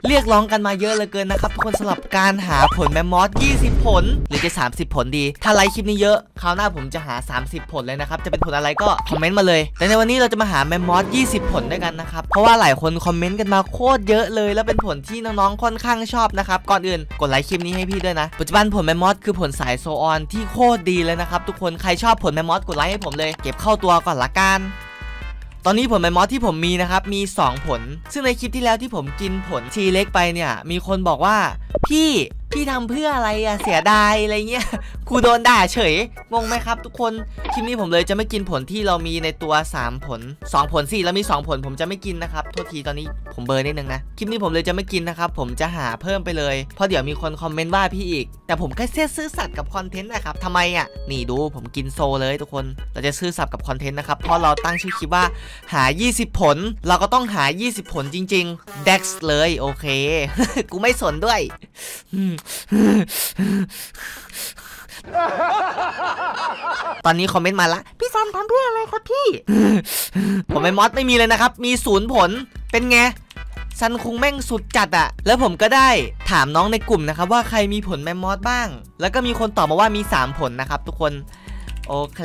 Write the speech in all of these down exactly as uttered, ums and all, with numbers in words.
เรียกร้องกันมาเยอะเหลือเกินนะครับทุกคนสำหรับการหาผลแมมมอสยี่สิบผลหรือจะสามสิบผลดีถ้าไลค์คลิปนี้เยอะคราวหน้าผมจะหาสามสิบผลเลยนะครับจะเป็นผลอะไรก็คอมเมนต์มาเลยแต่ในวันนี้เราจะมาหาแมมมอสยี่สิบผลด้วยกันนะครับเพราะว่าหลายคนคอมเมนต์กันมาโคตรเยอะเลยแล้วเป็นผลที่น้องๆค่อนข้างชอบนะครับก่อนอื่นกดไลค์คลิปนี้ให้พี่ด้วยนะปัจจุบันผลแมมมอสคือผลสายโซออนที่โคตรดีเลยนะครับทุกคนใครชอบผลแมมมอสกดไลค์ให้ผมเลยเก็บเข้าตัวก่อนละกันตอนนี้ผลแมมมอสที่ผมมีนะครับมีสองผลซึ่งในคลิปที่แล้วที่ผมกินผลทีเล็กไปเนี่ยมีคนบอกว่าพี่พี่ทำเพื่ออะไรอะเสียดายอะไรเงี้ยครูโดนด่าเฉยงงไหมครับทุกคนคลิปนี้ผมเลยจะไม่กินผลที่เรามีในตัวสามผลสองผลสิแล้วมีสองผลผมจะไม่กินนะครับโทษทีตอนนี้ผมเบอร์นิดนึงนะคลิปนี้ผมเลยจะไม่กินนะครับผมจะหาเพิ่มไปเลยเพราะเดี๋ยวมีคนคอมเมนต์ว่าพี่อีกแต่ผมแค่ซื่อสัตย์กับคอนเทนต์นะครับทำไมอะนี่ดูผมกินโซเลยทุกคนเราจะซื่อสัตย์กับคอนเทนต์นะครับเพราะเราตั้งชื่อคลิปว่าหายี่สิบผลเราก็ต้องหายี่สิบผลจริงๆ Dex เลยโอเค กูไม่สนด้วยตอนนี้คอมเมนต์มาละพี่ซันทำเพื่ออะไรครับพี่ ผมไม่มอสไม่มีเลยนะครับมีศูนย์ผลเป็นไงซันคุงแม่งสุดจัดอะแล้วผมก็ได้ถามน้องในกลุ่มนะครับว่าใครมีผลแมมมอสบ้างแล้วก็มีคนตอบมาว่ามีสามผลนะครับทุกคนโอเค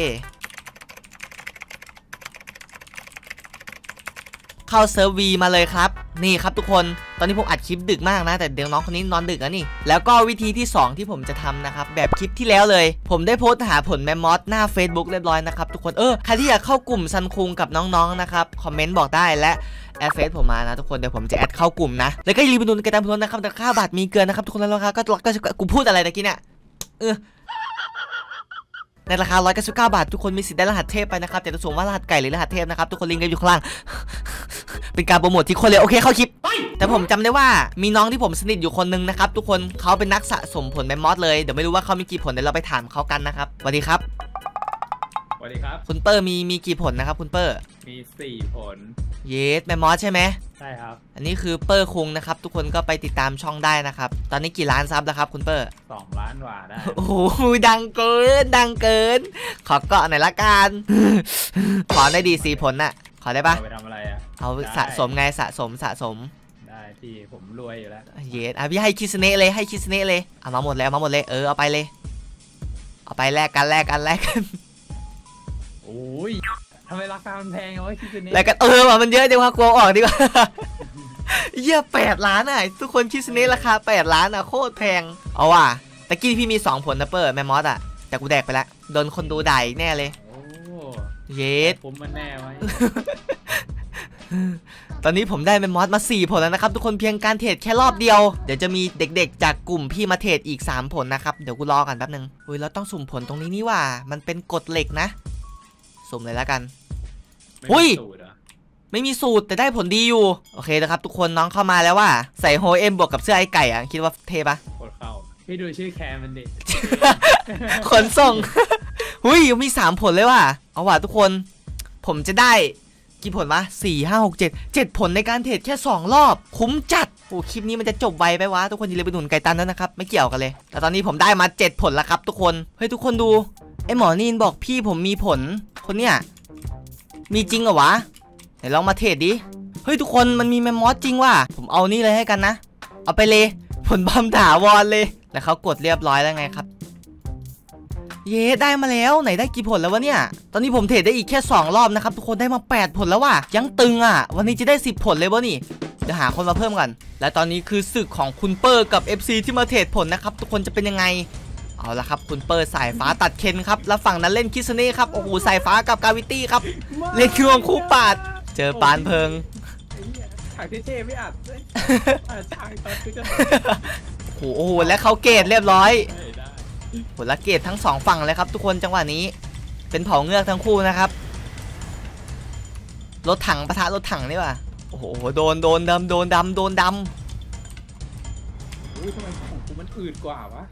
เข้าเซิร์ฟวีมาเลยครับนี่ครับทุกคนตอนนี้ผมอัดคลิปดึกมากนะแต่เดี๋ยวน้องคนนี้นอนดึกแล้วนี่แล้วก็วิธีที่สองที่ผมจะทำนะครับแบบคลิปที่แล้วเลยผมได้โพสต์หาผลแมมมอสหน้า Facebook เรียบร้อยนะครับทุกคนเออใครที่อยากเข้ากลุ่มซันคุงกับน้องๆนะครับคอมเมนต์บอกได้และแอดเฟซผมมานะทุกคนเดี๋ยวผมจะแอดเข้ากลุ่มนะแล้วก็อย่าลืมไปดูกันตามพ้นนะครับแต่ค่าบัตรมีเกินนะครับทุกคนแล้วราคาก็ก็กูพูดอะไรตะกี้เนี่ยเออในราคาหนึ่งร้อยเก้าสิบเก้าบาททุกคนมีสิทธิ์ได้รหัสเทพไปนะครับแต่จะส่งว่ารหัสไก่หรือรหัสเทพนะครับทุกคนลิงก์อยู่ข้างล่างเป็นการโปรโมทที่คนเลยโอเคเข้าคลิปแต่ผมจำได้ว่ามีน้องที่ผมสนิทอยู่คนนึงนะครับทุกคนเขาเป็นนักสะสมผลแมมมอสเลยเดี๋ยวไม่รู้ว่าเขามีกี่ผลเดี๋ยวเราไปถามเขากันนะครับสวัสดีครับสวัสดีครับคุณเปอร์มีมีกี่ผลนะครับคุณเปอร์มีสี่ผลเยสแมมมอสใช่ไหมใช่ครับอันนี้คือเปอร์คุงนะครับทุกคนก็ไปติดตามช่องได้นะครับตอนนี้กี่ล้านซับแล้วครับคุณเปอร์สองล้านกว่าได้โอ้โหดังเกินดังเกินขอเกาะหน่อยละกันขอได้ดีสี่ผลน่ะขอได้ปะเอาไปทำอะไรอ่ะเอาสะสมไงสะสมสะสมได้พี่ผมรวยอยู่แล้วเยสอ่ะพี่ให้คิสเนะเลยให้คิสเนะเลยเอามาหมดแล้วมาหมดเลยเออเอาไปเลยเอาไปแลกกันแลกกันแลกกันโอ้ยทำไมราคามันแพงวะคิสเนะแลกกันเออมันเยอะเดี๋ยวกลัวออกดีกว่าเยี่ยแปดล้านอ่ะทุกคนคิสเนะราคาแปดล้านอ่ะโคตรแพงเอาว่ะตะกี้พี่มีสองผลนะเปิดแมมมอสอ่ะแต่กูแดกไปแล้วโดนคนดูด่าอีกแน่เลยเยสผมมันแน่ไว้ตอนนี้ผมได้แมมมอสมาสี่ผลแล้วนะครับทุกคนเพียงการเทรดแค่รอบเดียวเดี๋ยวจะมีเด็กๆจากกลุ่มพี่มาเทรดอีกสามผลนะครับเดี๋ยวกูรอกันแป๊บนึงอุ้ยเราต้องสุ่มผลตรงนี้นี่ว่ามันเป็นกฎเหล็กนะสุ่มเลยแล้วกันอุ้ยไม่มีสูตรแต่ได้ผลดีอยู่โอเคนะครับทุกคนน้องเข้ามาแล้วว่าใส่โฮเอ็มบวกกับเสื้อไอ้ไก่อ่ะคิดว่าเทปะกดเข้าพี่ดูชื่อแคมมันดิขนส่งหุ้ยมีสามผลเลยว่ะเอาว่ะทุกคนผมจะได้กี่ผลวะสี่ห้าหกเจ็ดเจ็ดผลในการเทรดแค่สองรอบคุ้มจัดโอ้คลิปนี้มันจะจบไวไปวะทุกคนอย่าลืมไปหนุนไก่ตันด้วยนะครับไม่เกี่ยวกันเลยแต่ตอนนี้ผมได้มาเจ็ดผลแล้วครับทุกคนเฮ้ยทุกคนดูไอหมอนีนบอกพี่ผมมีผลคนเนี้ยมีจริงเหรอวะไหนลองมาเทรดดิเฮ้ยทุกคนมันมีแมมมอสจริงว่ะผมเอานี่เลยให้กันนะเอาไปเลยผลบอมถาวรเลยแล้วเขากดเรียบร้อยแล้วไงครับเย้ได้มาแล้วไหนได้กี่ผลแล้ววะเนี่ยตอนนี้ผมเทรดได้อีกแค่สองรอบนะครับทุกคนได้มาแปดผลแล้วว่ะยังตึงอ่ะวันนี้จะได้สิบผลเลยวะนี่เดี๋ยวหาคนมาเพิ่มกันและตอนนี้คือศึกของคุณเปอร์กับ เอฟ ซี ที่มาเทรดผลนะครับทุกคนจะเป็นยังไงเอาละครับคุณเปอร์สายฟ้าตัดเคนครับแล้วฝั่งนั้นเล่นคิสเน่ครับโอ้โหสายฟ้ากับกาวิตี้ครับเล่นคือวงคู่ปาดเจอปานเพิงฉากเท่ๆไม่อัดฉากตอนคือจะโอ้โหและเขาเกตเรียบร้อยผลละเกตทั้งสองฝั่งเลยครับทุกคนจังหวะนี้เป็นเผาเงือกทั้งคู่นะครับรถถังปะทะรถถังนี่ว่ะโอ้โหโดนโดนดำโดนดำโดนดำอุ้ยทำไมของกูมันอืดกว่าวะ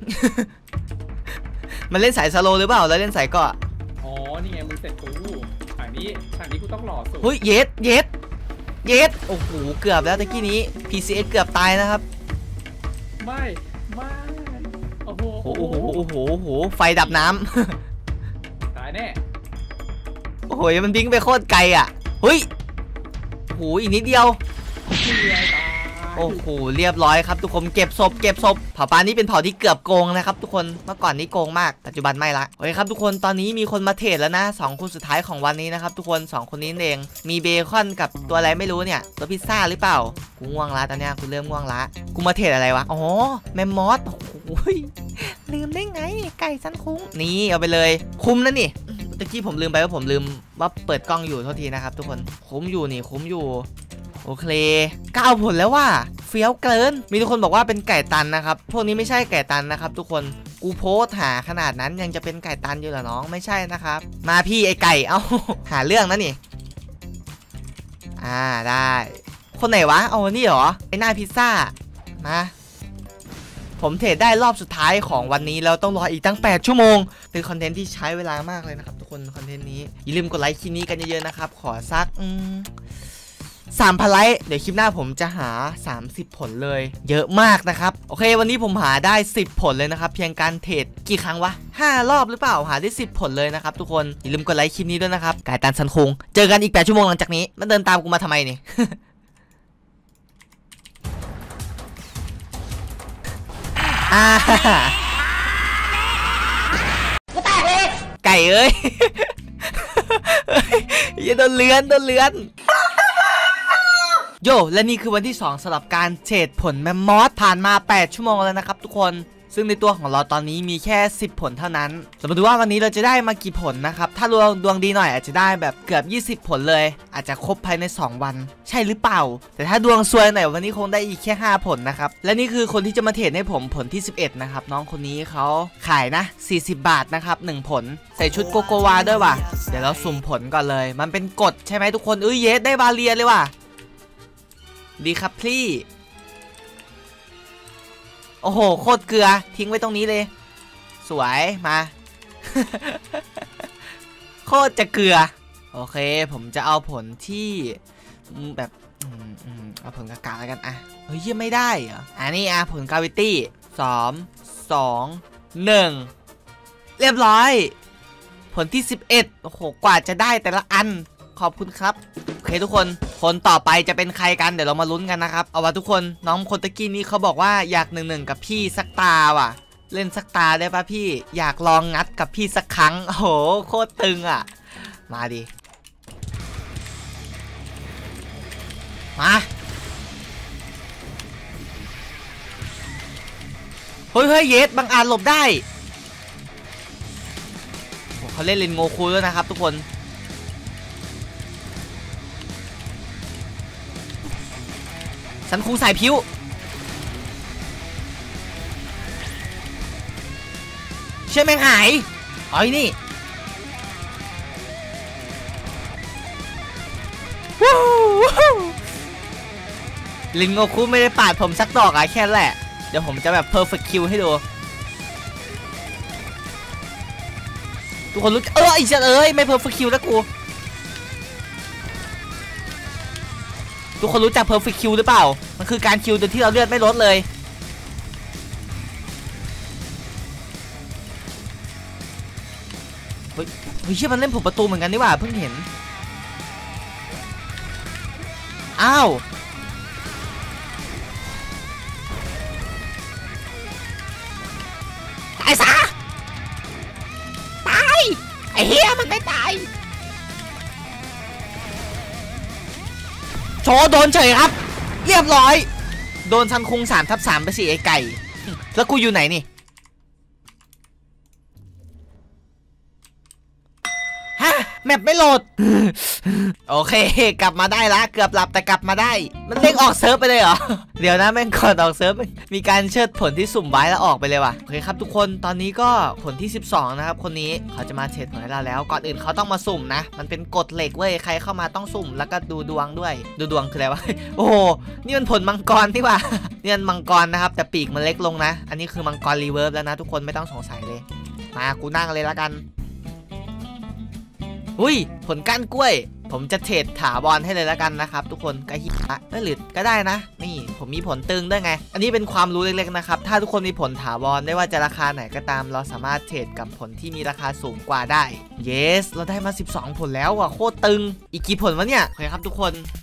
มันเล่นสายสโลหรือเปล่าแล้วเล่นสายเกาะอ๋อนี่ไงมึงเสร็จกูฉากนี้ฉากนี้กูต้องหล่อสุดเฮ้ยเยสเยสเยสโอ้โหเกือบแล้วตะกี้นี้ พี ซี เอส เกือบตายนะครับไม่ไม่โอ้โหโอ้โหโอ้โหโอ้โหไฟดับน้ำตายแน่โอ้โหมันดิ้งไปโคตรไกลอ่ะเฮ้ยโอ้โหอีกนิดเดียวตายโอ้โหเรียบร้อยครับทุกคนเก็บศพเก็บศพเผ่าปลานี้เป็นเผ่าที่เกือบโกงนะครับทุกคนเมื่อก่อนนี้โกงมากปัจจุบันไม่ละโอเคครับทุกคนตอนนี้มีคนมาเทรดแล้วนะสองคนสุดท้ายของวันนี้นะครับทุกคนสองคนนี้เองมีเบคอนกับตัวอะไรไม่รู้เนี่ยตัวพิซซ่าหรือเปล่ากูง่วงละตอนนี้กูเริ่มง่วงละกูมาเทรดอะไรวะอ๋อแมมมอสโอ้ยลืมได้ไงไก่ซันคุ้งนี่เอาไปเลยคุ้มนะนี่ตะกี้ผมลืมไปว่าผมลืมว่าเปิดกล้องอยู่โทษทีนะครับทุกคนคุ้มอยู่นี่คุ้มอยู่โอเคเก้าผลแล้วว่าเฟี้ยวเกินมีทุกคนบอกว่าเป็นไก่ตันนะครับพวกนี้ไม่ใช่ไก่ตันนะครับทุกคนกูโพสหาขนาดนั้นยังจะเป็นไก่ตันอยู่เหรอน้องไม่ใช่นะครับมาพี่ไอไก่เอ้าหาเรื่องนะนี่อ่าได้คนไหนวะเอานี่เหรอไอหน้าพิซซ่ามาผมเทรดได้รอบสุดท้ายของวันนี้แล้วต้องรออีกตั้งแปดชั่วโมงเป็นคอนเทนต์ที่ใช้เวลามากเลยนะครับทุกคนคอนเทนต์นี้อย่าลืมกดไลค์คลิปนี้กันเยอะๆนะครับขอสักอืมสามพันไลค์เดี๋ยวคลิปหน้าผมจะหาสามสิบผลเลยเยอะมากนะครับโอเควันนี้ผมหาได้สิบผลเลยนะครับเพียงการเทรดกี่ครั้งวะห้ารอบหรือเปล่าหาได้สิบผลเลยนะครับทุกคนอย่าลืมกดไลค์คลิปนี้ด้วยนะครับกายตันซันคุงเจอกันอีกแปดชั่วโมงหลังจากนี้มันเดินตามกูมาทำไมนี่ อ่ากูแตกเลยไก่เอ้ยอย่าโดนเลื้อนโดนเลื้อนโยและนี่คือวันที่สองสำหรับการเทรดผลแมมมอสผ่านมาแปดชั่วโมงแล้วนะครับทุกคนซึ่งในตัวของเราตอนนี้มีแค่สิบผลเท่านั้นเรามาดูว่าวันนี้เราจะได้มากี่ผลนะครับถ้าดวงดวงดีหน่อยอาจจะได้แบบเกือบยี่สิบผลเลยอาจจะครบภายในสองวันใช่หรือเปล่าแต่ถ้าดวงซวยหน่อยวันนี้คงได้อีกแค่ห้าผลนะครับและนี่คือคนที่จะมาเทรดให้ผมผลที่สิบเอ็ดนะครับน้องคนนี้เขาขายนะสี่สิบบาทนะครับหนึ่งผลใส่ชุดโกโกวาด้วยว่ะเดี๋ยวเราสุ่มผลก่อนเลยมันเป็นกฎใช่ไหมทุกคนเอ้ยเยสได้บาเรียเลยว่ะดีครับพี่โอ้โหโคตรเกลือทิ้งไว้ตรงนี้เลยสวยมา โคตรจะเกลือโอเคผมจะเอาผลที่แบบเอาผลกากาแล้วกันอ่ะเฮ้ยยังไม่ได้เหรออันนี้อ่ะผลกาวิตี้สองสองหนึ่งเรียบร้อยผลที่สิบเอ็ดโอ้โหกว่าจะได้แต่ละอันขอบคุณครับโอเคทุกคนคนต่อไปจะเป็นใครกันเดี๋ยวเรามาลุ้นกันนะครับเอาว่าทุกคนน้องคนตะกี้นี้เขาบอกว่าอยากหนึ่งหนึ่งกับพี่สักตาว่ะเล่นสักตาได้ป่ะพี่อยากลองงัดกับพี่สักครั้งโอ้โหโคตรตึงอ่ะมาดิมาเฮ้ยเฮ้ยเยสบางอาจหลบได้โอ้เขาเล่นเลนโงคูด้วยนะครับทุกคนฉันคงสายผิวเชื่อแมงหายอ๋อนี่ลิงโงคุไม่ได้ปาดผมสักดอกอะแค่แหละเดี๋ยวผมจะแบบ perfect kill ให้ดูทุกคนรู้เออไอ้เจ้าเอ้ยไม่ perfect kill แล้วกูทุกคนรู้จัก perfect kill หรือเปล่ามันคือการคิวโดยที่เราเลือดไม่ลดเลยเฮ้ยเฮ้ยเชื่อมันเล่นผมประตูเหมือนกันนี่หว่าเพิ่งเห็นอ้าวตายซะตายไอ้เหี้ยมันไม่ตายโชว์โดนเฉยครับเรียบร้อยโดนซันคุงสามทับสามไปสิไอ้ไก่แล้วกูอยู่ไหนนี่ฮะแมปไม่โหลด โอเคกลับมาได้ละเกือบหลับแต่กลับมาได้มันเด้งออกเซิร์ฟไปเลยเหรอ เดี๋ยวนะแม่งก่อนออกเซิร์ฟมีการเชิดผลที่สุ่มไว้แล้วออกไปเลยว่ะโอเคครับทุกคนตอนนี้ก็ผลที่สิบสองนะครับคนนี้เขาจะมาเทรดผลให้เราแล้วก่อนอื่นเขาต้องมาสุ่มนะมันเป็นกฎเหล็กเว้ยใครเข้ามาต้องสุ่มแล้วก็ดูดวงด้วยดูดวงคืออะไรวะ โอ้โหนี่มันผลมังกรที่ว่า นี่มันมังกรนะครับแต่ปีกมันเล็กลงนะอันนี้คือมังกรรีเวิร์บแล้วนะทุกคนไม่ต้องสงสัยเลยมากูนั่งเลยละกันอุ้ยผลก้านกล้วยผมจะเทรดถาวรให้เลยแล้วกันนะครับทุกคนกระหิบะไม่หรือก็ได้นะนี่ผมมีผลตึงด้วยไงอันนี้เป็นความรู้เล็กๆนะครับถ้าทุกคนมีผลถาวรไม่ว่าจะราคาไหนก็ตามเราสามารถเทรดกับผลที่มีราคาสูงกว่าได้ yes เราได้มาสิบสองผลแล้วว่ะโคตรตึงอีกกี่ผลวะเนี่ยโอเคครับทุกคน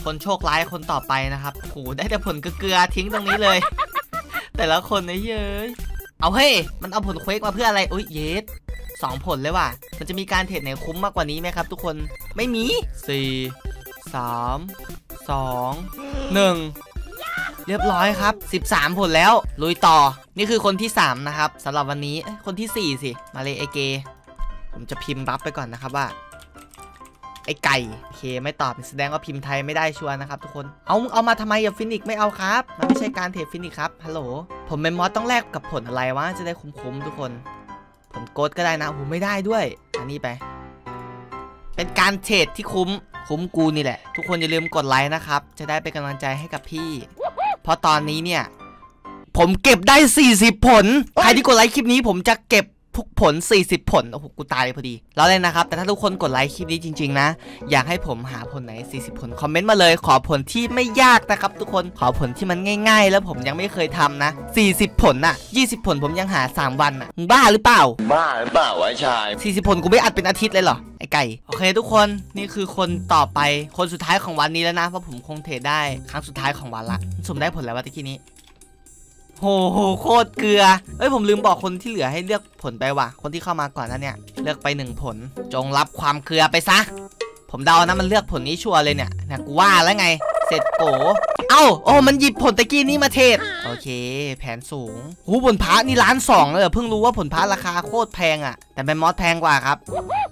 คนโชคร้ายคนต่อไปนะครับโหได้แต่ผลเกลือทิ้งตรงนี้เลย แต่ละคนไอ้เย้ยเอาเฮ้ยมันเอาผลเควกมาเพื่ออะไรอุ้ยเยสสองผลเลยว่ะมันจะมีการเทรดไหนคุ้มมากกว่านี้ไหมครับทุกคนไม่มีสี่สามสองหนึ่งเรียบร้อยครับสิบสามผลแล้วลุยต่อนี่คือคนที่สามนะครับสำหรับวันนี้คนที่สี่สิมาเลยไอเกผมจะพิมพ์รับไปก่อนนะครับว่าไอไก่โอเคไม่ตอบแสดงว่าพิมพ์ไทยไม่ได้ชัวร์นะครับทุกคนเอาเอามาทำไมอะฟินิกไม่เอาครับมันไม่ใช่การเทรดฟินิกครับฮัลโหลผมเป็นมอสต้องแลกกับผลอะไรวะจะได้คุ้มๆทุกคนผลโกดก็ได้นะผมไม่ได้ด้วยอันนี้ไปเป็นการเทรดที่คุ้มคุ้มกูนี่แหละทุกคนอย่าลืมกดไลค์นะครับจะได้เป็นกำลังใจให้กับพี่เพราะตอนนี้เนี่ยผมเก็บได้สี่สิบผลใครที่กดไลค์คลิปนี้ผมจะเก็บทุกผลสี่สิบผลโอ้โหกูตายเลยพอดีแล้วเลยนะครับแต่ถ้าทุกคนกดไลค์คลิปนี้จริงๆนะอยากให้ผมหาผลไหนสี่สิบผลคอมเมนต์มาเลยขอผลที่ไม่ยากนะครับทุกคนขอผลที่มันง่ายๆแล้วผมยังไม่เคยทำนะสี่สิบผลน่ะยี่สิบผลผมยังหาสามวันน่ะมึงบ้าหรือเปล่าบ้าหรือเปล่าวะชายสี่สิบผลกูไม่อัดเป็นอาทิตย์เลยเหรอไอ้ไก่โอเคทุกคนนี่คือคนต่อไปคนสุดท้ายของวันนี้แล้วนะเพราะผมคงเทรดได้ครั้งสุดท้ายของวันละสุ่มได้ผลแล้ววะตะกี้นี้โหโคตรเกลือเอ้ยผมลืมบอกคนที่เหลือให้เลือกผลไปว่ะคนที่เข้ามาก่อนนั้นเนี่ยเลือกไปหนึ่งผลจงรับความเกลือไปซะผมเดานะมันเลือกผลนี้ชัวร์เลยเนี่ยนะกูว่าแล้วไงเสร็จโกเอ้าโอ้มันหยิบผลตะกี้นี้มาเทรดโอเคแผนสูงหูผลพระนี่ล้านสองเลยเพิ่งรู้ว่าผลพระราคาโคตรแพงอ่ะแต่เป็นมอสแพงกว่าครับ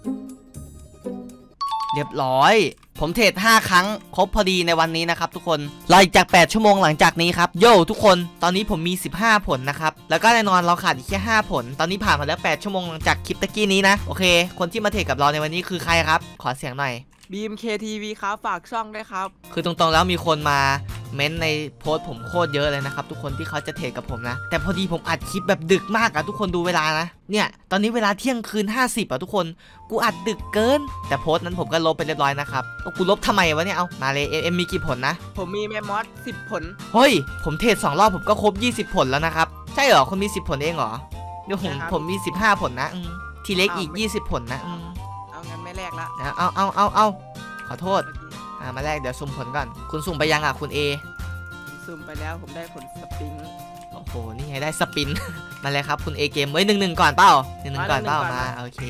เรียบร้อยผมเทรดห้าครั้งครบพอดีในวันนี้นะครับทุกคนรออีกจากแปดชั่วโมงหลังจากนี้ครับโย่ทุกคนตอนนี้ผมมีสิบห้าผลนะครับแล้วก็แน่นอนเราขาดอีกแค่ห้าผลตอนนี้ผ่านมาแล้วแปดชั่วโมงหลังจากคลิปตะกี้นี้นะโอเคคนที่มาเทรดกับเราในวันนี้คือใครครับขอเสียงหน่อยบี เอ็ม เค ที วี ครับฝากช่องด้วยครับคือตรงๆแล้วมีคนมาเม้นในโพสต์ผมโคตรเยอะเลยนะครับทุกคนที่เขาจะเทรดกับผมนะแต่พอดีผมอัดคลิปแบบดึกมากอะทุกคนดูเวลานะเนี่ยตอนนี้เวลาเที่ยงคืนห้าสิบอะทุกคนกูอัดดึกเกินแต่โพสต์นั้นผมก็ลบไปเรียบร้อยนะครับกูลบทำไมวะเนี่ยเอามาเลยเอ็มมีกี่ผลนะผมมีแมมมอสสิบผลเฮ้ยผมเทรดสองรอบผมก็ครบยี่สิบผลแล้วนะครับใช่เหรอคนมีสิบผลเองเหรอเดี๋ยวผมผมมีสิบห้าผลนะทีเล็กอีกยี่สิบผลนะเอางั้นไม่แลกละเอาเอาเอาเอาขอโทษอ่ามาแรกเดี๋ยวสุ่มผลก่อนคุณสุ่มไปยังอ่ะคุณเอสุ่มไปแล้วผมได้ผลสปริงโอ้โหนี่ไงได้สปิน มาเลยครับคุณเอเกมไว้หนึ่งหนึ่งก่อนเปล่าหนึ่งหนึ่งก่อนเปล่ามาโอเค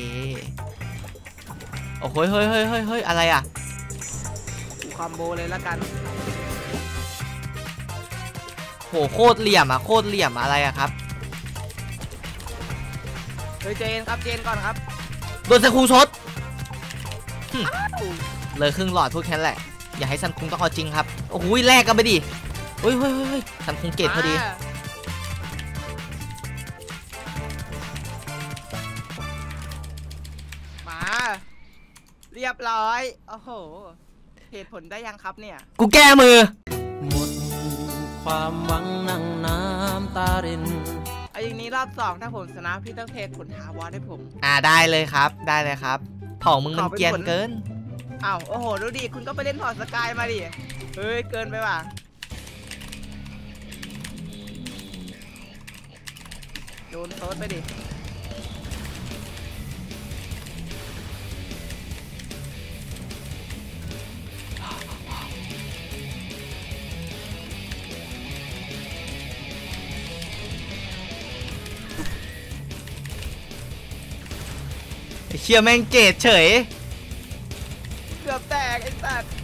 โอ้โหเฮ้ยเฮ้ยเฮ้ยเฮ้ยอะไรอ่ะคอมโบเลยละกันโหโคตรเหลี่ยมอ่ะโคตรเหลี่ยมอะไรอ่ะครับเฮ้ยเจนครับเจนก่อนครับโดนสกูชดเลยครึ่งหลอดพูดแค่นั้นแหละอย่าให้ซันคุงต้องเอาจริงครับโอ้โหแลกกันไปดิเฮ้ยเฮ้ยเฮ้ยซันคุงเกตพอดีมาเรียบร้อยโอ้โหเหตุผลได้ยังครับเนี่ยกูแก้มือหมดความหวังนั่งน้ำตารินไอ้อย่างนี้รอบสองถ้าผมชนะพี่ต้องเทผลหาวอดให้ผมอ่าได้เลยครับได้เลยครับเผ่ามึงมันเกียนเกินอ้าวโอ้โหดูดิคุณก็ไปเล่นพอร์ตสกายมาดิเฮ้ยเกินไปว่ะโดนโซดไปดิเชี่ยแม่งเกตเฉยเกือบแตกไอ้สัตว์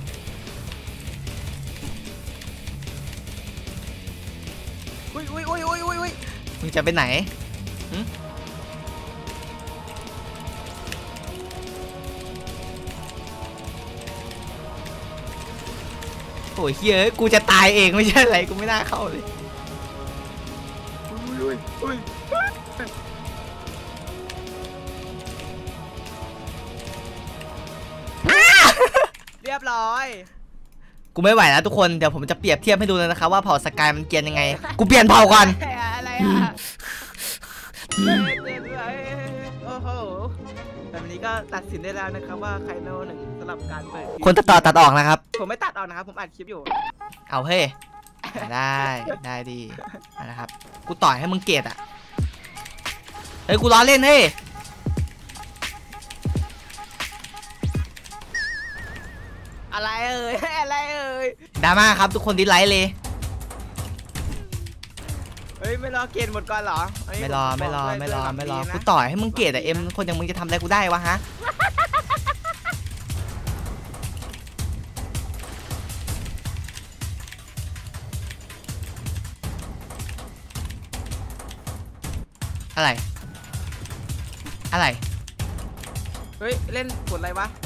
อุ้ยอุ้ยอุ้ยอุ้ยอุ้ยอุ้ยมึงจะไปไหนโอ้ยเฮ้ยกูจะตายเองไม่ใช่อะไรกูไม่น่าเข้าเลยอุ้ยอุ้ยเรียบร้อยกูไม่ไหวแล้วทุกคนเดี๋ยวผมจะเปรียบเทียบให้ดูเลยนะครับว่าเผ่าสกายมันเกียนยังไงกูเปลี่ยนเผ่าก่อนอะไรอ่ะโอ้โหแบบนี้ก็ตัดสินได้แล้วนะครับว่าใครโนหนึ่งสำหรับการเปิดคนตัดต่อตัดออกนะครับผมไม่ตัดออกนะครับผมอัดคลิปอยู่เอาเฮ้ได้ได้ดีนะครับกูต่อยให้มึงเกตอ่ะเฮ้ยกูล้อเล่นเฮ้อะไรเอ่ยอะไรเอ่ยดราม่าครับทุกคนดิสไลค์เลยเฮ้ยไม่รอเกณฑ์หมดก่อนเหรอไม่รอไม่รอไม่รอไม่รอกูต่อยให้มึงเกลียดอะเอ็มคนอย่างมึงจะทำอะไรกูได้วะฮะอะไรอะไรเฮ้ยเล่นผลอะไรวะ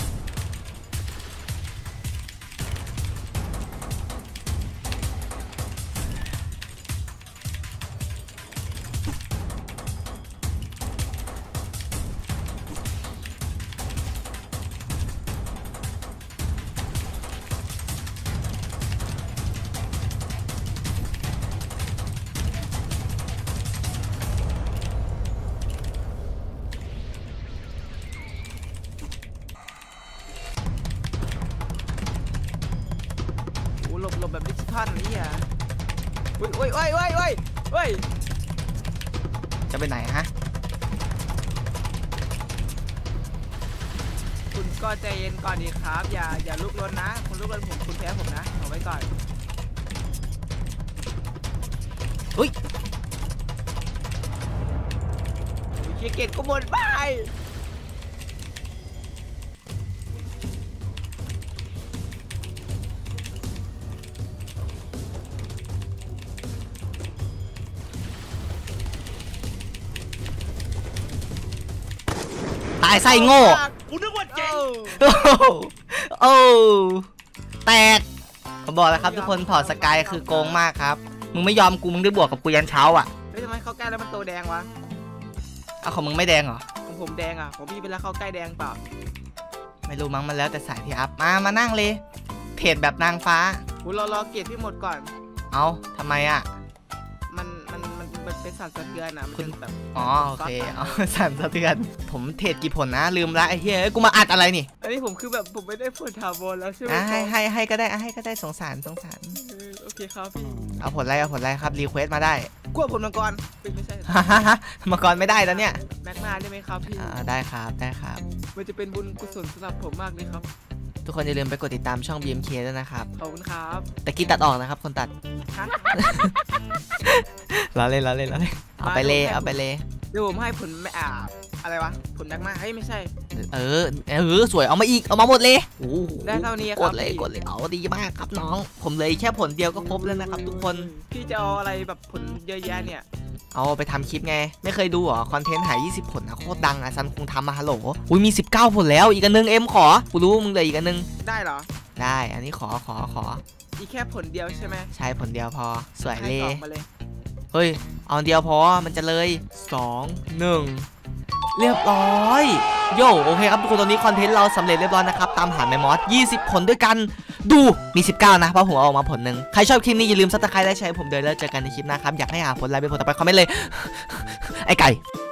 หลบหลบแบบดิจิทัลนี่อ่ะเฮ้ยเฮ้ยเฮ้ยเฮ้ยเฮ้ยเฮ้ยจะไปไหนฮะคุณก็ใจเย็นก่อนดีครับอย่าอย่าลุกลนนะคุณลุกลนผมคุณแพ้ผมนะเอาไว้ก่อนอุ้ยเกียร์เกตก็หมดไปตายไส้โง่กูนึกว่าเจ๋งโอ้โหโอ้แตกผมบอกแล้วครับทุกคนพอร์ตสกายคือโกงมากครับมึงไม่ยอมกูมึงได้บวกกับกูยันเช้าอ่ะเฮ้ยทำไมเข้าใกล้แล้วมันโตแดงวะเอาของมึงไม่แดงเหรอของผมแดงอ่ะของพี่เวลาเข้าใกล้แดงเปล่าไม่รู้มั้งมันแล้วแต่สายที่อัพมามานั่งเลยเทรดแบบนางฟ้ากูรอรอเกตพี่หมดก่อนเอาทำไมอ่ะมันมันมันมันเป็นสั่นสะเทือนอ่ะมันเป็นแบบอ๋อโอเคอ๋อสั่นสะเทือนผมเทรดกี่ผลนะลืมละไอ้เหี้ยกูมาอัดอะไรนี่อันนี้ผมคือแบบผมไม่ได้ผลถาวรแล้วใช่ไหมอ่ะให้ให้ให้ก็ได้อ่ะให้ก็ได้สงสารสงสารเออโอเคครับพี่เอาผลอะไรเอาผลอะไรครับรีเควสมาได้กลัวผลมังกรไม่ใช่ฮ่าฮ่าฮ่ามังกรไม่ได้แล้วเนี่ยแม็กมาได้ไหมครับพี่อ่าได้ครับได้ครับมันจะเป็นบุญกุศลสำหรับผมมากเลยครับทุกคนอย่าลืมไปกดติดตามช่อง บี เอ็ม เค ด้วยนะครับขอบคุณครับแต่กี้ตัดออกนะครับคนตัดฮะล้อเล่นล้อเล่นล้อเล่นเอาไปเลยเอาไปเลยเดี๋ยวผมให้ผลไม่อาบอะไรวะผลแม็กมาเฮ้ยไม่ใช่เออเออสวยเอามาอีกเอามาหมดเลยโอ้โหได้เท่านี้ครับกดเลยพี่กดเลยเอาดีมากครับน้อง ผมเลยแค่ผลเดียวก็ครบแล้วนะครับทุกคนพี่จะเอาอะไรแบบผลเยอะแยะเนี่ยเอาไปทำคลิปไงไม่เคยดูเหรอคอนเทนต์หายยี่สิบผลนะโคตรดังอ่ะซันคงทำมาฮัลโหลอุ้ยมีสิบเก้าผลแล้วอีกอันนึงเอ็มขอกูรู้มึงเลยอีกอันนึงได้เหรอได้อันนี้ขอขอขออีกแค่ผลเดียวใช่ไหมใช้ผลเดียวพอสวยให้เลสอย งมาเลยเฮ้ยเอาอันเดียวพอมันจะเลยสอง หนึ่งเรียบร้อยโยโอเคครับทุกคนตอนนี้คอนเทนต์เราสำเร็จเรียบร้อยนะครับตามหาแมมมอสยี่สิบผลด้วยกันดูมีสิบเก้านะเพราะผมเอาออกมาผลหนึ่งใครชอบคลิปนี้อย่าลืมซับสไครต์และแชร์ผมด้วยแล้วเจอกันในคลิปหน้าครับอยากให้หาผลอะไรเป็นผลต่อไปคอมเมนต์เลยไอ้ไก่